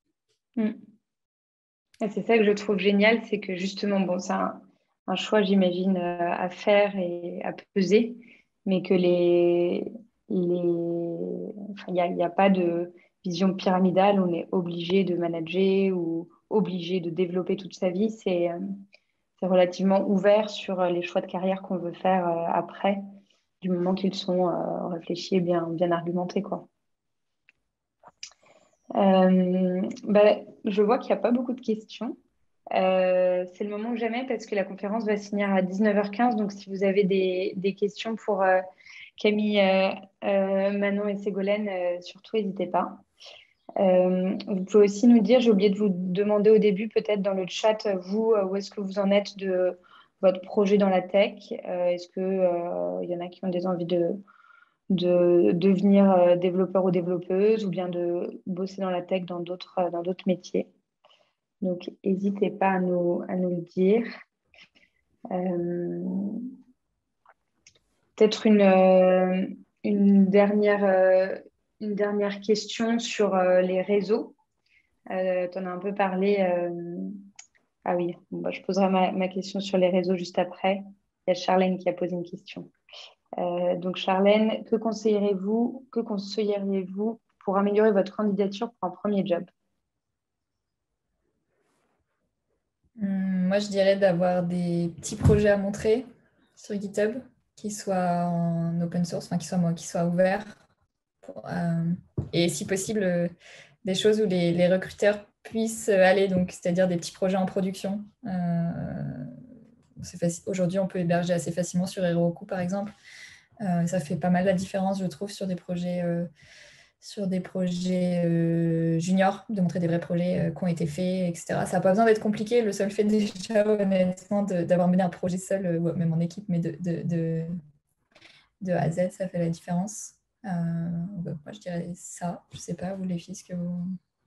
Et c'est ça que je trouve génial, c'est que justement, bon, c'est un choix, j'imagine, à faire et à peser, mais que il n'y a pas de vision pyramidale, on est obligé de manager ou obligé de développer toute sa vie. C'est relativement ouvert sur les choix de carrière qu'on veut faire après, du moment qu'ils sont réfléchis et bien argumentés, quoi. Je vois qu'il n'y a pas beaucoup de questions. C'est le moment ou jamais parce que la conférence va se finir à 19h15. Donc, si vous avez des questions pour Camille, Manon et Ségolène, surtout n'hésitez pas. Vous pouvez aussi nous dire, j'ai oublié de vous demander au début, peut-être dans le chat, vous, où est-ce que vous en êtes de votre projet dans la tech? Est-ce qu'il y en a qui ont des envies de devenir développeur ou développeuse ou bien de bosser dans la tech dans d'autres métiers? Donc, n'hésitez pas à nous le dire. Peut-être une dernière question sur les réseaux. Tu en as un peu parlé. Ah oui, je poserai ma question sur les réseaux juste après. Il y a Charlène qui a posé une question. Donc, Charlène, que conseilleriez-vous pour améliorer votre candidature pour un premier job? Moi, je dirais d'avoir des petits projets à montrer sur GitHub qui soient en open source, enfin qui soient ouverts. Et si possible, des choses où les recruteurs puissent aller, donc c'est-à-dire des petits projets en production. Aujourd'hui, on peut héberger assez facilement sur Heroku, par exemple. Ça fait pas mal la différence, je trouve, sur des projets juniors, de montrer des vrais projets qui ont été faits, etc. Ça n'a pas besoin d'être compliqué. Le seul fait déjà, honnêtement, d'avoir mené un projet seul, ou même en équipe, mais de A à Z, ça fait la différence. Moi, je dirais ça. Je ne sais pas, vous les filles, ce que vous...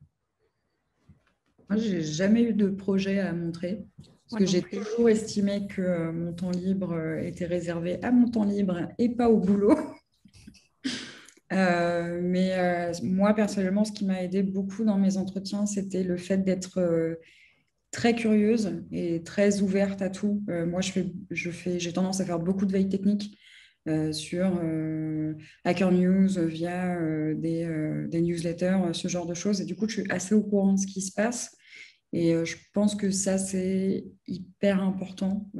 Moi, j'ai jamais eu de projet à montrer parce Moi que non j'ai plus. toujours estimé que mon temps libre était réservé à mon temps libre et pas au boulot. Moi, personnellement, ce qui m'a aidé beaucoup dans mes entretiens, c'était le fait d'être très curieuse et très ouverte à tout. Moi, j'ai tendance à faire beaucoup de veille technique sur Hacker News via des newsletters, ce genre de choses. Et du coup, je suis assez au courant de ce qui se passe. Et je pense que ça, c'est hyper important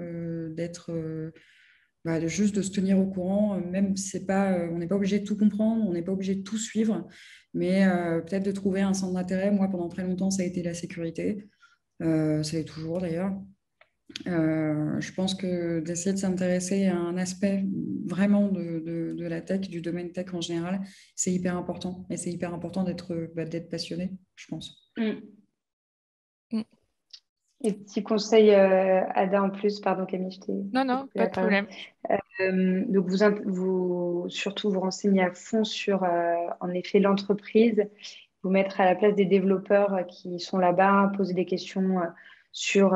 juste de se tenir au courant, même si c'est pas, on n'est pas obligé de tout comprendre, on n'est pas obligé de tout suivre, mais peut-être de trouver un centre d'intérêt. Moi, pendant très longtemps, ça a été la sécurité. Ça l'est toujours d'ailleurs. Je pense que d'essayer de s'intéresser à un aspect vraiment de la tech, du domaine tech en général, c'est hyper important. Et c'est hyper important d'être passionné, je pense. Mm. Et petit conseil, Ada, en plus, pardon Camille, je t'ai Non, coupé pas la de parole. problème. Donc, surtout vous renseignez à fond sur, en effet, l'entreprise, vous mettre à la place des développeurs qui sont là-bas, poser des questions sur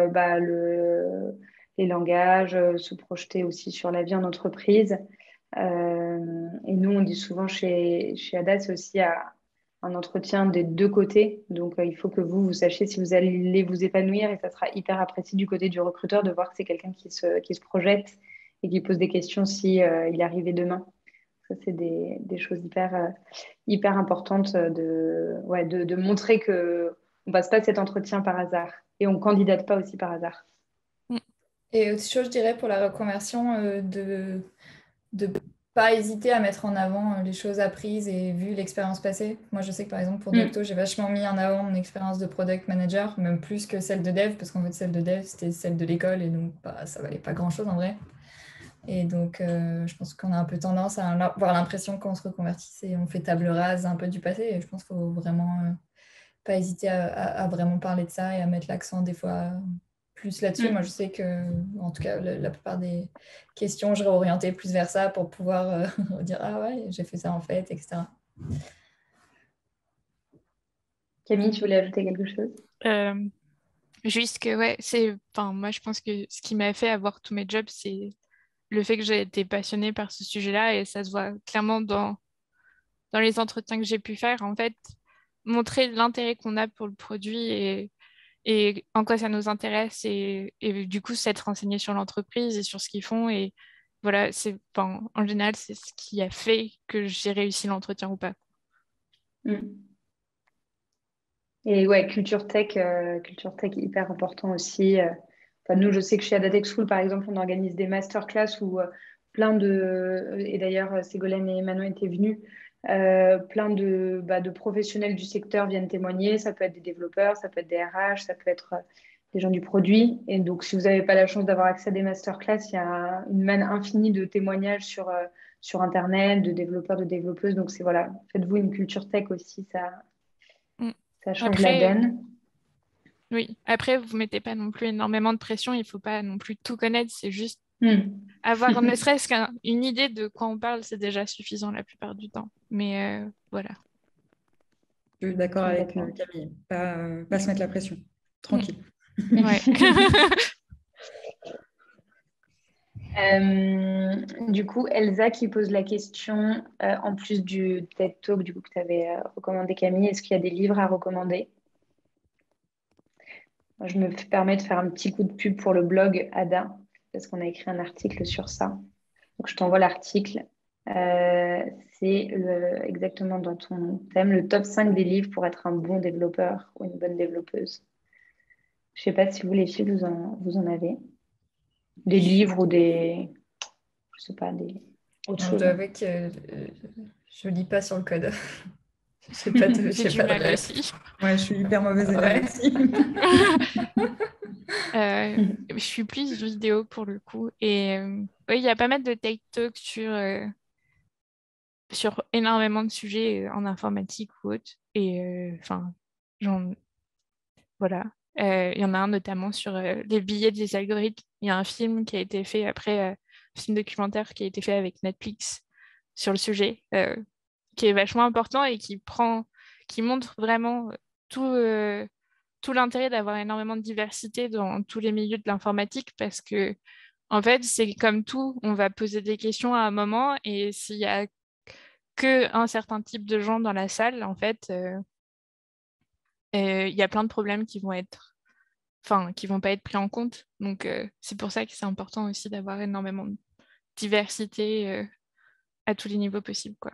les langages, se projeter aussi sur la vie en entreprise. Et nous, on dit souvent chez Ada, c'est aussi un entretien des deux côtés. Donc, il faut que vous sachiez si vous allez vous épanouir et ça sera hyper apprécié du côté du recruteur de voir que c'est quelqu'un qui se projette et qui pose des questions si il arrivait demain. Ça, c'est des choses hyper importantes de montrer que on passe pas cet entretien par hasard et on candidate pas aussi par hasard. Et autre chose, je dirais, pour la reconversion, de pas hésiter à mettre en avant les choses apprises et vu l'expérience passée. Moi, je sais que par exemple, pour Docto, j'ai vachement mis en avant mon expérience de product manager, même plus que celle de dev, parce qu'en fait, celle de dev, c'était celle de l'école et donc ça valait pas grand-chose en vrai. Et donc, je pense qu'on a un peu tendance à avoir l'impression qu'on se reconvertisse et on fait table rase un peu du passé. Et je pense qu'il faut vraiment pas hésiter à vraiment parler de ça et à mettre l'accent des fois plus là-dessus. Moi, je sais que, en tout cas, la plupart des questions, je réorientais plus vers ça pour pouvoir dire « Ah ouais, j'ai fait ça en fait, etc. » Camille, tu voulais ajouter quelque chose? Juste que, ouais, moi, je pense que ce qui m'a fait avoir tous mes jobs, c'est le fait que j'ai été passionnée par ce sujet-là et ça se voit clairement dans les entretiens que j'ai pu faire. En fait, montrer l'intérêt qu'on a pour le produit et en quoi ça nous intéresse et du coup, s'être renseigné sur l'entreprise et sur ce qu'ils font. Et voilà, en général, c'est ce qui a fait que j'ai réussi l'entretien ou pas. Et ouais, culture tech hyper important aussi. Enfin, nous, je sais que chez Adatech School, par exemple, on organise des masterclass où et d'ailleurs, Ségolène et Manon étaient venus, plein de professionnels du secteur viennent témoigner. Ça peut être des développeurs, ça peut être des RH, ça peut être des gens du produit. Et donc, si vous n'avez pas la chance d'avoir accès à des masterclass, il y a une manne infinie de témoignages sur Internet, de développeurs, de développeuses. Donc, voilà, faites-vous une culture tech aussi, Mm. ça change la Après, donne. oui, après, vous mettez pas non plus énormément de pression, il faut pas non plus tout connaître, c'est juste avoir ne serait-ce qu'une idée de quoi on parle, c'est déjà suffisant la plupart du temps. Mais voilà. Je suis d'accord avec Complètement. Camille. Pas se mettre la pression. Tranquille. Ouais. Du coup, Elsa qui pose la question, en plus du TED Talk du coup, que tu avais recommandé Camille, est-ce qu'il y a des livres à recommander? Moi, je me permets de faire un petit coup de pub pour le blog Ada, parce qu'on a écrit un article sur ça. Donc, je t'envoie l'article. C'est exactement dans ton thème, le top 5 des livres pour être un bon développeur ou une bonne développeuse. Je ne sais pas si vous, les filles, vous en avez. Des livres ou je sais pas, autre Je chose. dois avouer que je lis pas sur le code. J'ai pas de, J'ai j'ai du pas de mal ref. aussi. Ouais, je suis hyper mauvaise élève aussi. Je suis plus vidéo pour le coup. Et oui, il y a pas mal de TED Talks sur énormément de sujets en informatique ou autre. Et voilà. Il y en a un notamment sur les billets des algorithmes. Il y a un film qui a été fait après, un film documentaire qui a été fait avec Netflix sur le sujet, qui est vachement important et qui montre vraiment tout l'intérêt d'avoir énormément de diversité dans tous les milieux de l'informatique parce que, en fait, c'est comme tout, on va poser des questions à un moment et s'il y a qu'un certain type de gens dans la salle, en fait, il y a plein de problèmes qui vont pas être pris en compte. Donc, c'est pour ça que c'est important aussi d'avoir énormément de diversité à tous les niveaux possibles, quoi.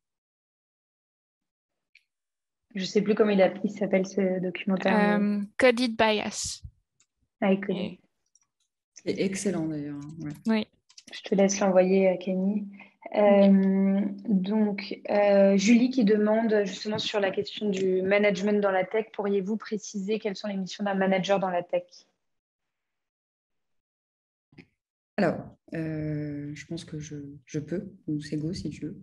Je ne sais plus comment il s'appelle ce documentaire. Mais... Coded Bias. Coded. C'est excellent d'ailleurs. Ouais. Oui. Je te laisse l'envoyer à Camille. Donc, Julie qui demande justement sur la question du management dans la tech, pourriez-vous préciser quelles sont les missions d'un manager dans la tech? Alors, je pense que je peux, ou c'est go si tu veux.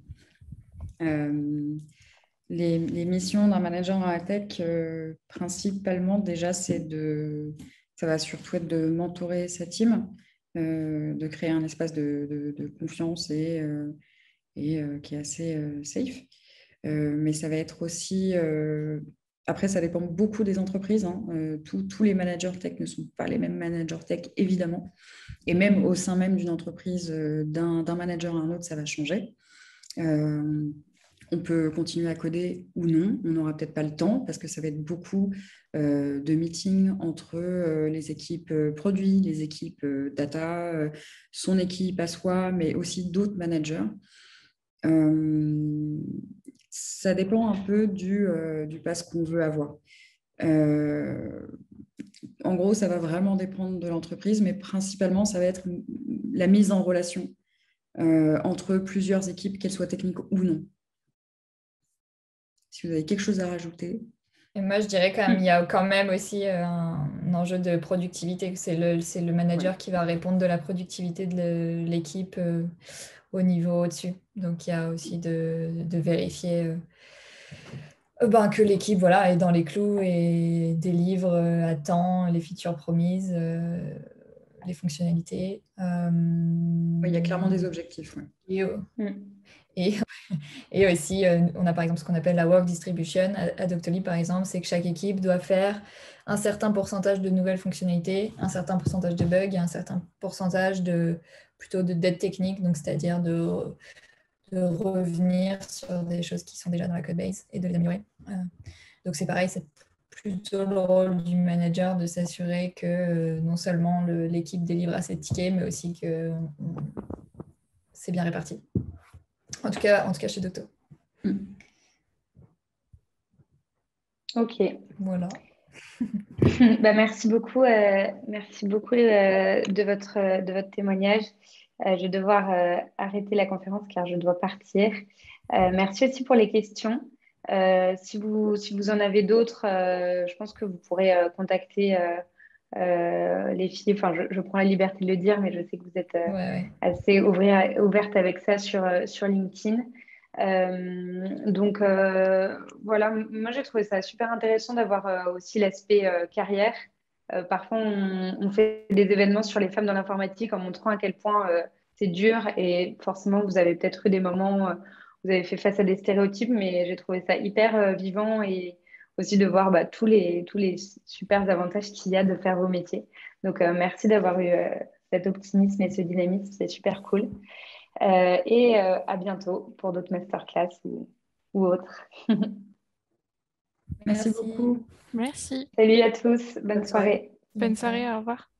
Les missions d'un manager dans la tech, principalement, déjà, ça va surtout être de mentorer sa team, de créer un espace de confiance et qui est assez safe. Mais ça va être aussi... après, ça dépend beaucoup des entreprises. Hein. Tous les managers tech ne sont pas les mêmes managers tech, évidemment. Et même au sein même d'une entreprise, d'un manager à un autre, ça va changer. On peut continuer à coder ou non. On n'aura peut-être pas le temps parce que ça va être beaucoup de meetings entre les équipes produits, les équipes data, son équipe à soi, mais aussi d'autres managers. Ça dépend un peu du pass qu'on veut avoir. En gros, ça va vraiment dépendre de l'entreprise, mais principalement, ça va être la mise en relation entre plusieurs équipes, qu'elles soient techniques ou non. Si vous avez quelque chose à rajouter. Et moi, je dirais qu'il y a quand même aussi un enjeu de productivité. C'est le manager qui va répondre de la productivité de l'équipe au niveau au-dessus. Donc, il y a aussi de vérifier que l'équipe est dans les clous et délivre à temps les features promises, les fonctionnalités. Il y a clairement des objectifs. Et aussi, on a par exemple ce qu'on appelle la work distribution à Doctolib, par exemple, c'est que chaque équipe doit faire un certain pourcentage de nouvelles fonctionnalités, un certain pourcentage de bugs et un certain pourcentage plutôt de dead technique, donc c'est-à-dire de revenir sur des choses qui sont déjà dans la codebase et de les améliorer. Donc c'est pareil, c'est plutôt le rôle du manager de s'assurer que non seulement l'équipe délivre assez de tickets, mais aussi que c'est bien réparti. En tout cas chez Docto. Ok. Voilà. Merci beaucoup de votre témoignage. Je vais devoir arrêter la conférence car je dois partir. Merci aussi pour les questions. Si vous en avez d'autres, je pense que vous pourrez contacter les filles. Enfin, je prends la liberté de le dire, mais je sais que vous êtes assez ouverte avec ça sur LinkedIn. Donc voilà, moi j'ai trouvé ça super intéressant d'avoir aussi l'aspect carrière. Parfois on fait des événements sur les femmes dans l'informatique en montrant à quel point c'est dur et forcément vous avez peut-être eu des moments où vous avez fait face à des stéréotypes, mais j'ai trouvé ça hyper vivant et aussi de voir tous les super avantages qu'il y a de faire vos métiers. Donc merci d'avoir eu cet optimisme et ce dynamisme, c'est super cool. Et à bientôt pour d'autres masterclass ou autres. Merci beaucoup. Merci. Salut à tous. Bonne soirée. Bonne soirée, au revoir.